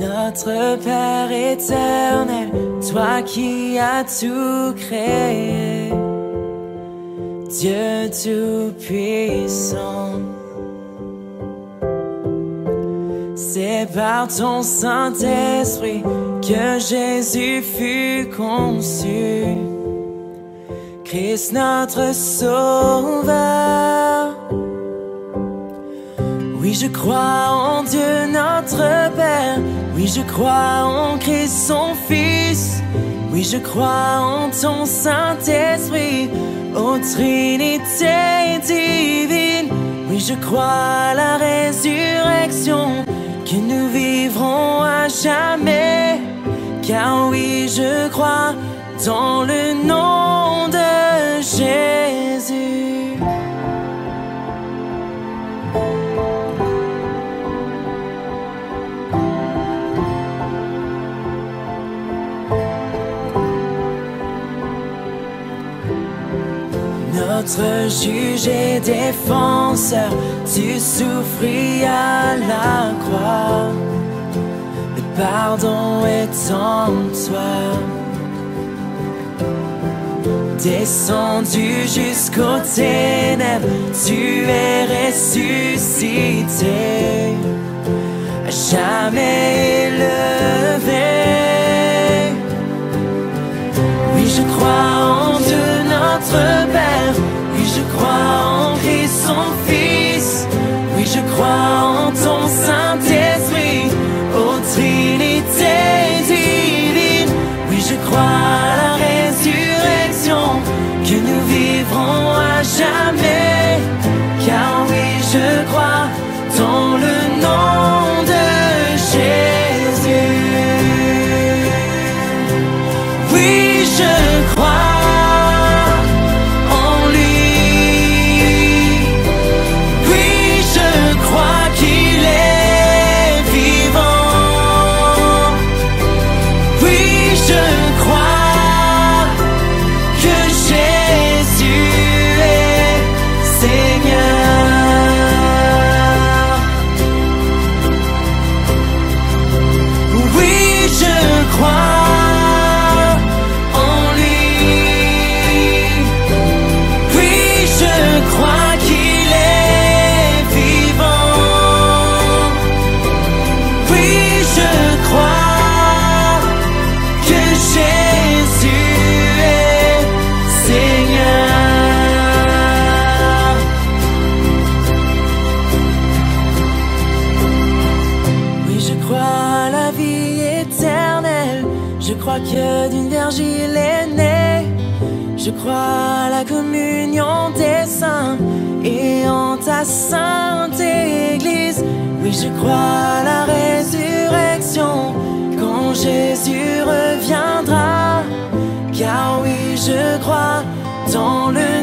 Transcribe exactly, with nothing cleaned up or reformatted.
Notre Père éternel, toi qui as tout créé, Dieu tout-puissant, c'est par ton Saint-Esprit que Jésus fut conçu, Christ notre Sauveur. Oui, je crois en Dieu notre Père, oui, je crois en Christ son Fils, oui, je crois en ton Saint-Esprit, ô Trinité divine. Oui, je crois à la résurrection, que nous vivrons à jamais. Car oui, je crois dans le nom de Jésus. Notre juge et défenseur, tu souffris à la croix. Le pardon est en toi. Descendu jusqu'aux ténèbres, tu es ressuscité, à jamais élevé. Oui, je crois en Dieu notre Père, oui, je crois en Christ son Fils, oui, je crois en ton Saint-Esprit, ô Trinité divine. Oui, je crois à la résurrection, que nous vivrons à jamais. Car oui, je crois dans le nom de Jésus. Oui, je crois en lui. Oui, je crois qu'il est vivant. Oui, je crois que Jésus est Seigneur. Oui, je crois en lui. Oui, je crois qu'il est vivant. Oui, je crois que Jésus est Seigneur. Oui, je crois à la vie éternelle. Je crois que d'une vierge il est né. Je crois à la communion des saints et en ta sainte Église. Oui, je crois à la résurrection, quand Jésus reviendra. Car oui, je crois dans le